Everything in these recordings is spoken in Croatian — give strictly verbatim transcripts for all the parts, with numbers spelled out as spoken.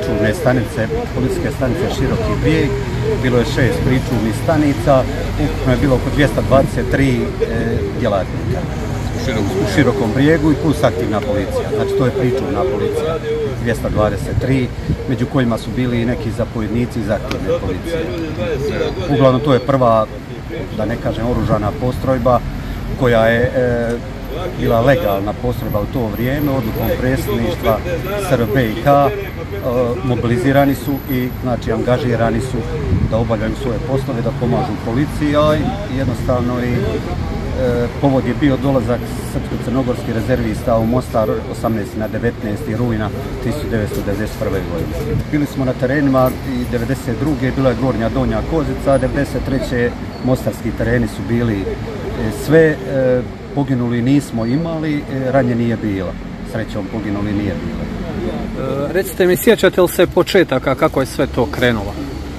pričuvne stanice, policijske stanice Široki Brijeg, bilo je šest pričuvnih stanica, ukupno je bilo oko dvjesto dvadeset tri e, djelatnika u Širokom Brijegu i plus aktivna policija, znači to je pričuvna policija, dvjesto dvadeset tri, među kojima su bili i neki zapovjednici iz aktivne policije. Uglavnom to je prva, da ne kažem, oružana postrojba koja je e, bila legalna postrojba u to vrijeme, odlukom predsjedništva S R B i K, e, mobilizirani su i znači angažirani su da obavljaju svoje poslove, da pomažu policiji, a jednostavno i e, povod je bio dolazak srpsko-crnogorskih rezervista u Mostar osamnaestog na devetnaesti rujna tisuću devetsto devedeset prve. godine. Bili smo na terenima i devedeset druge bila je Gornja Donja Kozica, a devedeset treće mostarski tereni su bili e, sve, e, poginuli nismo imali, e, ranjeni je bilo. Srećom poginuli nije bilo. E, recite mi, sjećate li se početaka kako je sve to krenulo?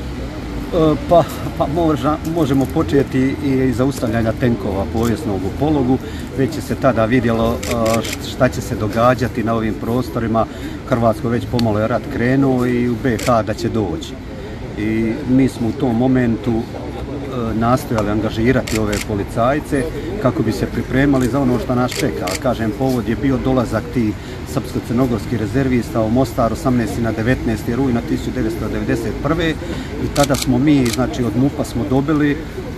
Pa, pa možda, možemo početi i zaustavljanja tenkova povijesnog u Pologu. Već je se tada vidjelo šta će se događati na ovim prostorima. Hrvatsko već pomalo je rat krenuo i u B iH da će doći. I mi smo u tom momentu nastojali angažirati ove policajce kako bi se pripremali za ono što nas čeka. Kažem, povod je bio dolazak tih srpsko-crnogorskih rezervista u Mostar osamnaestog na devetnaesti rujna tisuću devetsto devedeset prve. i tada smo mi, znači od MUP-a smo dobili e,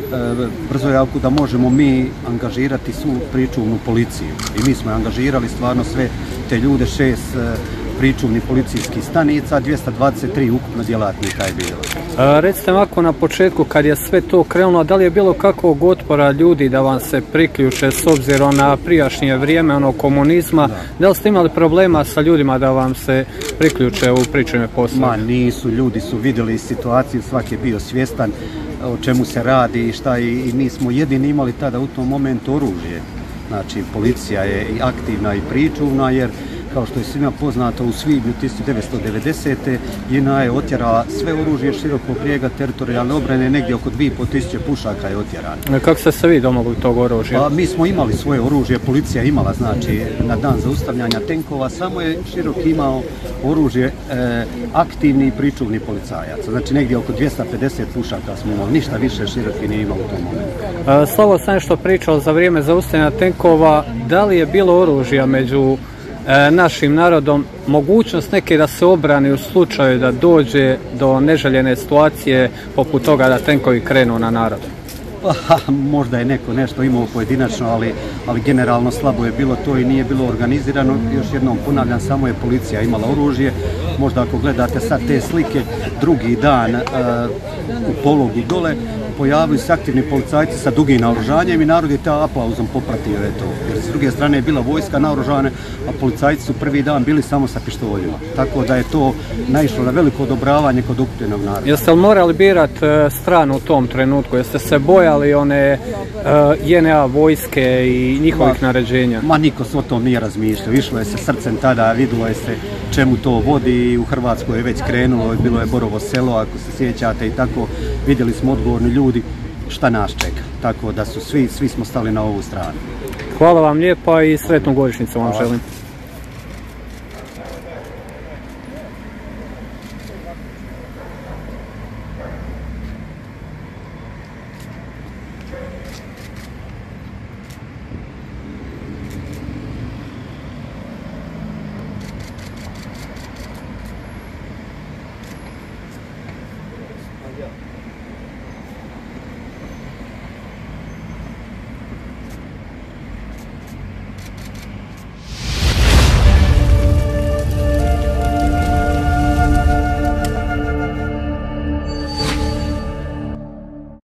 brzo javku da možemo mi angažirati svu pričuvnu policiju. I mi smo angažirali stvarno sve te ljude, šest e, pričuvnih policijskih stanica, dvjesto dvadeset tri ukupno djelatnika je bilo. A, recite ovako na početku kad je sve to krenulo, da li je bilo kakvog otpora ljudi da vam se priključe s obzirom na prijašnje vrijeme, ono komunizma, da, da li ste imali problema sa ljudima da vam se priključe u pričuvne poslove? Ma nisu, ljudi su vidjeli situaciju, svaki je bio svjestan o čemu se radi i šta i, i mi smo jedini imali tada u tom momentu oružje. Znači policija je i aktivna i pričuvna jer kao što je svima poznato, u svibnju tisuću devetsto devedesete. J N A je otjerala sve oružje Širokog Brijega, teritorijalne obrane, negdje oko dvije i pol tisuće pušaka je otjerano. Kako ste se vi domogli tog oružja? Pa, mi smo imali svoje oružje, policija imala, znači na dan zaustavljanja tenkova, samo je Široki imao oružje e, aktivni i pričuvni policajaca. Znači negdje oko dvjesto pedeset pušaka smo imali, ništa više Široki nije imao u tom momentu. Slavo sam nešto pričao za vrijeme zaustavljanja tenkova, da li je bilo oružja među E, našim narodom, mogućnost neke da se obrani u slučaju da dođe do neželjene situacije poput toga da tenkovi krenu na narod? Pa, možda je neko nešto imao pojedinačno, ali, ali generalno slabo je bilo to i nije bilo organizirano. Još jednom ponavljam, samo je policija imala oružje. Možda ako gledate sad te slike, drugi dan uh, u Pologu dole, pojavili se aktivni policajci sa dugim naoružanjem i narod je ta aplauzom popratio je to. Jer s druge strane je bila vojska naoružana, a policajci su prvi dan bili samo sa pištoljima. Tako da je to naišlo na veliko odobravanje kod okupljenog naroda. Jeste li morali birati uh, stranu u tom trenutku? Jeste se bojali one uh, J N A vojske i njihovih ma, naređenja? Ma niko s o tom nije razmišljao. Išlo je se srcem tada, vidjelo je se čemu to vodi. U Hrvatskoj je već krenulo, bilo je Borovo selo, ako se sjećate i tako. Vidjeli smo odgovorni ljudi šta nas čeka. Tako da su svi, svi smo stali na ovu stranu. Hvala vam lijepa i sretnu godišnjicu vam želim.